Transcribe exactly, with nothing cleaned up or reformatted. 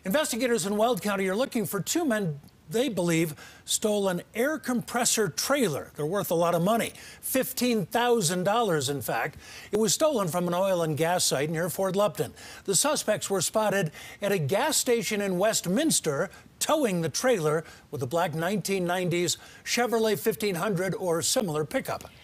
Investigators in Weld County are looking for two men they believe stole an air compressor trailer. They're worth a lot of money, fifteen thousand dollars in fact. It was stolen from an oil and gas site near Fort Lupton. The suspects were spotted at a gas station in Westminster towing the trailer with a black nineteen nineties Chevrolet fifteen hundred or similar pickup.